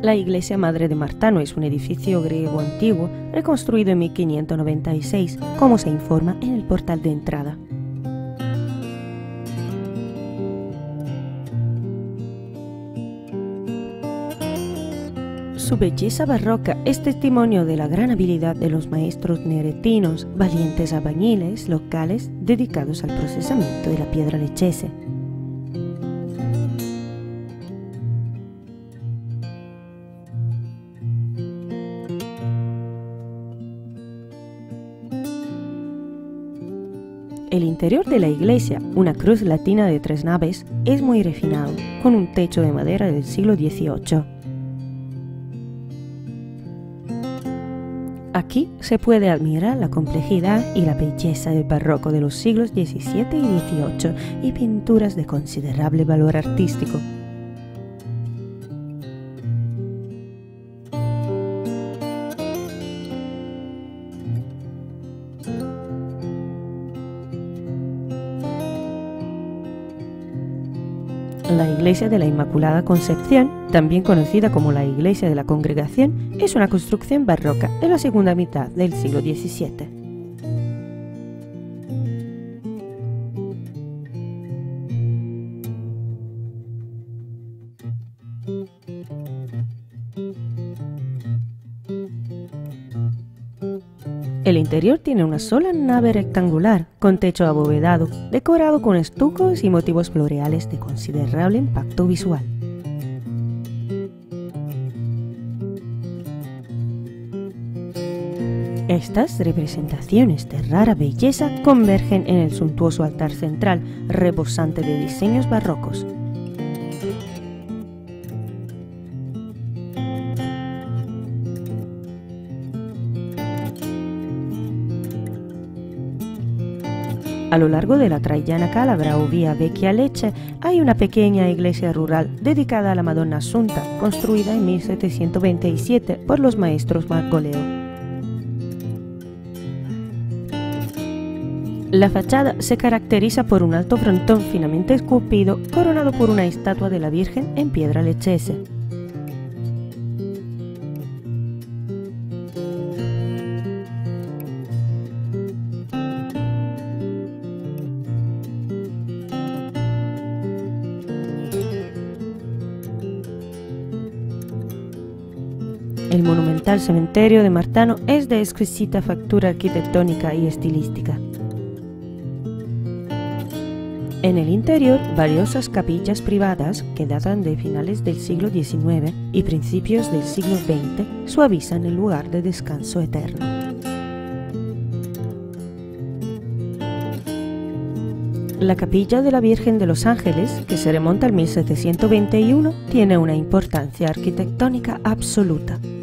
La iglesia Madre de Martano es un edificio griego antiguo reconstruido en 1596, como se informa en el portal de entrada. Su belleza barroca es testimonio de la gran habilidad de los maestros neretinos, valientes albañiles locales dedicados al procesamiento de la piedra leccese. El interior de la iglesia, una cruz latina de 3 naves, es muy refinado, con un techo de madera del siglo XVIII. Aquí se puede admirar la complejidad y la belleza del barroco de los siglos XVII y XVIII y pinturas de considerable valor artístico. La iglesia de la Inmaculada Concepción, también conocida como la iglesia de la Congregación, es una construcción barroca de la segunda mitad del siglo XVII. El interior tiene una sola nave rectangular, con techo abovedado, decorado con estucos y motivos floreales de considerable impacto visual. Estas representaciones de rara belleza convergen en el suntuoso altar central, rebosante de diseños barrocos. A lo largo de la Traiana Calabra o Vía Vecchia Lecce hay una pequeña iglesia rural dedicada a la Madonna Assunta, construida en 1727 por los maestros Margoleo. La fachada se caracteriza por un alto frontón finamente esculpido coronado por una estatua de la Virgen en piedra leccese. El monumental cementerio de Martano es de exquisita factura arquitectónica y estilística. En el interior, valiosas capillas privadas que datan de finales del siglo XIX y principios del siglo XX suavizan el lugar de descanso eterno. La capilla de la Virgen de los Ángeles, que se remonta al 1721, tiene una importancia arquitectónica absoluta.